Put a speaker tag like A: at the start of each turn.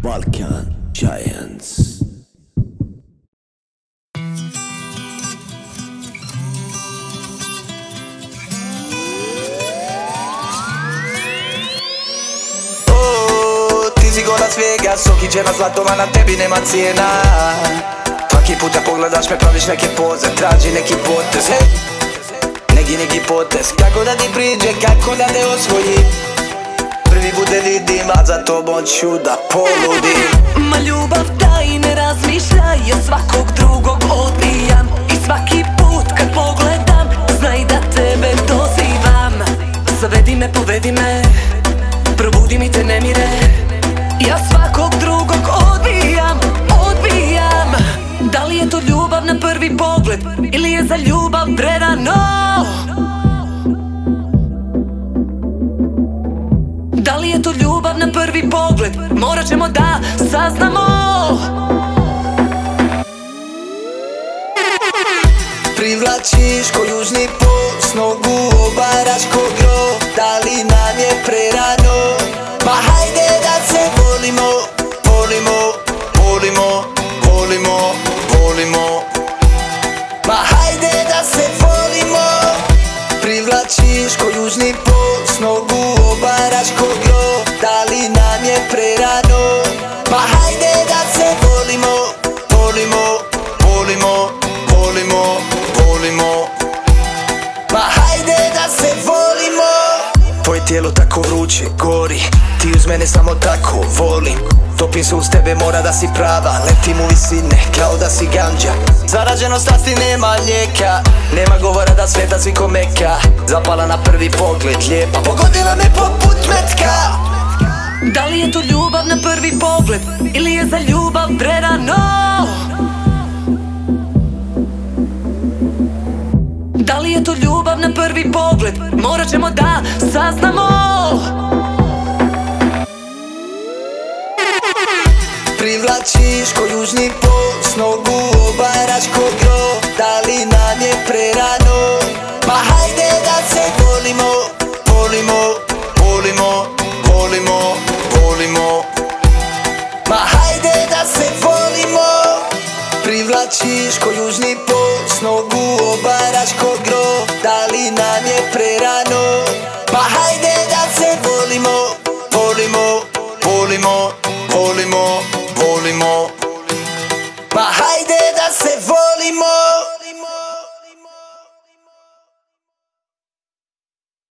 A: Balkan Giants.
B: Ti si ko Las Vegas, soki će na zlato, a na tebi nema cijena. Svaki puta pogledaš me, praviš neke poze, traži neki potez, hej. Neki potez, kako da ti priđe, kako da te osvojim. Prvi bude vidim, a za tobom ću da poludim.
C: Ma ljubav ta i ne razmišlja, ja svakog drugog odbijam. I svaki put kad pogledam, znaj da tebe dozivam. Zavedi me, povedi me, probudi mi te nemire. Ja svakog drugog odbijam, odbijam. Da li je to ljubav na prvi pogled, ili je za ljubav prerano? Da li je to ljubav na prvi pogled, morat ćemo da saznamo.
B: Privlačiš ko južni pos, nogu obaraš ko gro. Da li nam je prerano? Ma hajde da se volimo, volimo, volimo, volimo, volimo. Ma hajde da se volimo. Privlačiš ko južni pos, nogu obaraš ko gro. Da li nam je prerano? Ma hajde da se volimo, volimo, volimo, volimo, volimo. Ma hajde da se volimo. Tvoje tijelo tako vruće, gori. Ti uz mene samo tako volim. Topim se uz tebe, mora da si prava. Letim u visine, kao da si ganđa. Zarađeno strasti nema lijeka. Nema govora da sveta svi ko Meka. Zapala na prvi pogled, lijepa, pogodila me poput metka.
C: Da li je to ljubav na prvi pogled, ili je za ljubav prerano? Da li je to ljubav na prvi pogled, morat ćemo da saznamo.
B: Privlačiš ko južni pos, nogu obaraš ko gro. Da li nam je prerano? Ma hajde da se volimo, volimo, volimo, volimo, volimo. Ma hajde da se volimo. Privlačiš ko južni pos, nogu obaraš ko gro. Da li nam je prerano? Ma hajde da se volimo, volimo, volimo, volimo, volimo. Ma hajde